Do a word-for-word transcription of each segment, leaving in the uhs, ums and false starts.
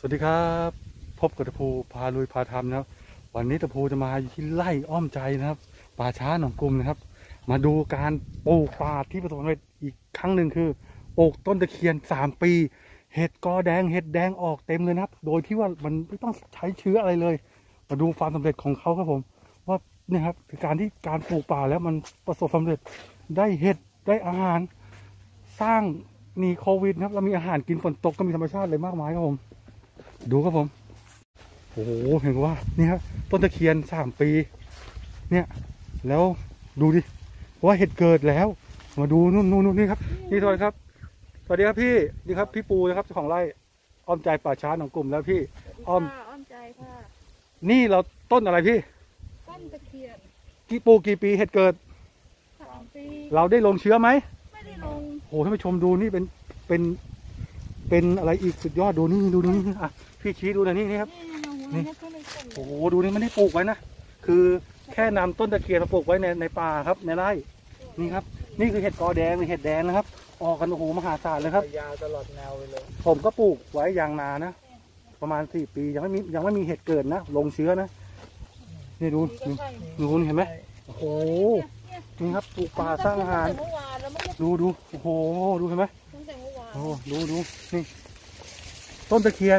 สวัสดีครับพบกับตะพูพาลุยพาทำนะครับวันนี้ตะพูจะมาอยู่ที่ไร่อ้อมใจนะครับป่าช้าหนองกลุ่มนะครับมาดูการปลูกป่าที่ประสบความสำเร็จอีกครั้งหนึ่งคือปลูกต้นตะเคียนสามปีเห็ดกอแดงเห็ดแดงออกเต็มเลยนะครับโดยที่ว่ามันไม่ต้องใช้เชื้ออะไรเลยมาดูความสำเร็จของเขาครับผมว่าเนี่ยครับคือการที่การปลูกป่าแล้วมันประสบความสำเร็จได้เห็ดได้อาหารสร้างหนีโควิดนะครับเรามีอาหารกินฝนตกก็มีธรรมชาติเลยมากมายครับผมดูครับผมโอ้โหเห็นว่านี่ครับต้นตะเคียนสามปีเนี่ยแล้วดูดิว่าเห็ดเกิดแล้วมาดูนู่นนู่นนู่นนี่ครับนี่สวัสดีครับสวัสดีครับพี่นี่ครับพี่ปูนะครับเจ้าของไร่อ้อมใจป่าช้าหนองกลุ่มแล้วพี่อ้อมอ้อมใจค่ะนี่เราต้นอะไรพี่ต้นตะเคียนกี่ปูกี่ปีเห็ดเกิดสามปีเราได้ลงเชื้อไหมไม่ได้ลงโอ้ท่านผู้ชมดูนี่เป็นเป็นเป็นอะไรอีกสุดยอดดูนี่ดูนี่อ่ะพี่ชี้ดูนะนี่นี่ครับนี่โอ้โหดูนี่ไม่ได้ปลูกไว้นะคือแค่นำต้นตะเคียนมาปลูกไว้ในในป่าครับในไร่นี่ครับนี่คือเห็ดกอแดงเห็ดแดงนะครับออกกันโอ้โหมหาศาลเลยครับยาวตลอดแนวไปเลยผมก็ปลูกไว้ยางนานะประมาณสี่ปียังไม่มียังไม่มีเห็ดเกิดนะลงเชื้อนะนี่ดูดูเห็นไหมโอ้โหนี่ครับปลูกป่าสร้างอาหารดูดูโอ้โหดูเห็นไหมโอ้ดูดูนี่ต้นตะเคียน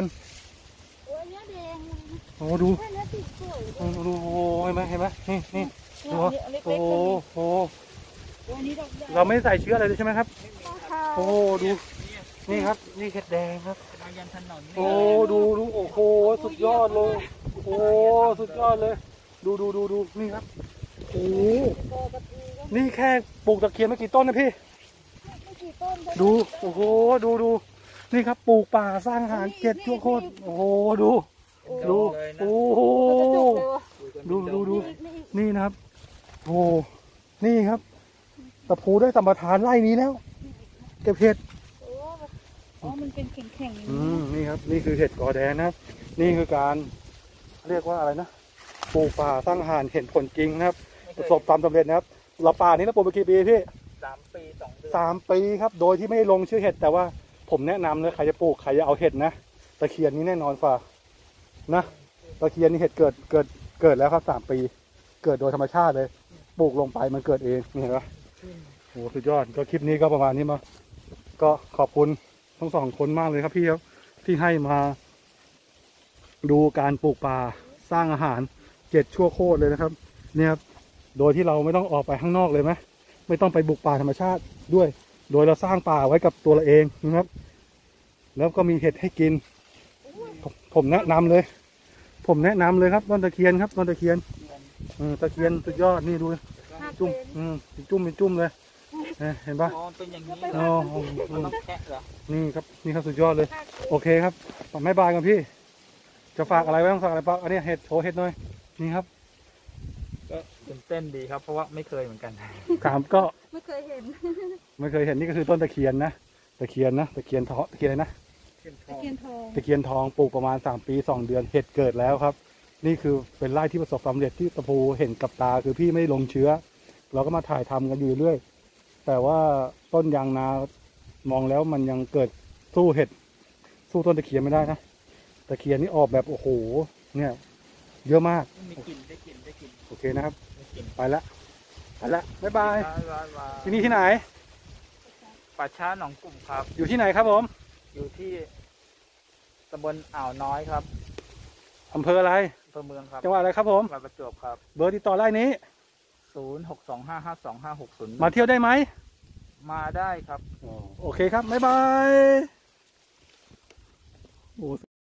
โอ้ดูดูโอ้เห็นไหมเห็นไหมนี่นี่ดูโอ้โหเราไม่ใส่เชื้ออะไรเลยใช่ไหมครับโอ้ดูนี่ครับนี่เห็ดแดงครับโอ้ดูดูโอ้โหสุดยอดเลยโอ้สุดยอดเลยดูดูดูดูนี่ครับโอ้นี่แค่ปลูกตะเคียนไม่กี่ต้นนะพี่ดูโอ้โหดูดูนี่ครับปลูกป่าสร้างอาหารเจ็ดชั่วโคตรโอ้โหดูดูโอ้โหดูดูดูนี่นะครับโอ้นี่ครับตะพูได้สัมปทานไร่นี้แล้วเก็บเห็ดอ๋อมันเป็นแข็งๆอืมนี่ครับนี่คือเห็ดกอแดงนะครับนี่คือการเรียกว่าอะไรนะปลูกป่าสร้างอาหารเห็นผลจริงนะครับประสบความสำเร็จนะครับเราป่านี้เราปลูกไปกี่ปีพี่สามปีสองเดือนสามปีครับโดยที่ไม่ลงชื่อเห็ดแต่ว่าผมแนะนำเลยใครจะปลูกใครจะเอาเห็ดนะตะเคียนนี้แน่นอนฝ่านะตะเคียนนี่เห็ดเกิดเกิดเกิดแล้วครับสามปีเกิดโดยธรรมชาติเลยปลูกลงไปมันเกิดเองนี่เห็นไหมโอ้สุดยอดก็คลิปนี้ก็ประมาณนี้มาก็ขอบคุณทั้งสองคนมากเลยครับพี่ครับที่ให้มาดูการปลูกป่าสร้างอาหารเจ็ดชั่วโคตรเลยนะครับเนี่ยครับโดยที่เราไม่ต้องออกไปข้างนอกเลยไหมไม่ต้องไปบุกป่าธรรมชาติด้วยโดยเราสร้างป่าไว้กับตัวเราเองนะครับแล้วก็มีเห็ดให้กินผมแนะนำเลยผมแนะนำเลยครับต้นตะเคียนครับต้นตะเคียนตะเคียนสุดยอดนี่ดูจุ่มจุ่มเป็นจุ่มเลยเห็นปะเป็นอย่างนี้อ๋อนี่ครับนี่ครับสุดยอดเลยโอเคครับไม่บายกันพี่จะฝากอะไรไว้ต้องฝากอะไรปะอันนี้เห็ดโชว์เห็ดหน่อยนี่ครับก็ตื่นเต้นดีครับเพราะว่าไม่เคยเหมือนกันถามก็ไม่เคยเห็นไม่เคยเห็นนี่ก็คือต้นตะเคียนนะตะเคียนนะตะเคียนทองตะเคียนอะไรนะตะเคียนทองตะเคียนทองปลูกประมาณสามปีสองเดือนเห็ดเกิดแล้วครับนี่คือเป็นไร่ที่ประสบความสำเร็จที่ตะพูเห็นกับตาคือพี่ไม่ลงเชื้อเราก็มาถ่ายทำกันอยู่เรื่อยแต่ว่าต้นยางนามองแล้วมันยังเกิดสู้เห็ดสู้ต้นตะเคียนไม่ได้นะตะเคียนนี่ออกแบบโอ้โหเนี่ยเยอะมากได้กินได้กินได้กินโอเคนะครับไปละไปละบ๊ายบายที่นี่ที่ไหนป่าช้าหนองกลุ่มครับอยู่ที่ไหนครับผมอยู่ที่ตำบลอ่าวน้อยครับอำเภออะไรอำเภอเมืองครับจังหวัดอะไรครับผมจังหวัดประจวบครับเบอร์ติดต่อไร่นี้ศูนย์หกสองห้าห้าสองห้าหกศูนย์มาเที่ยวได้ไหมมาได้ครับโอเคครับบ๊ายบาย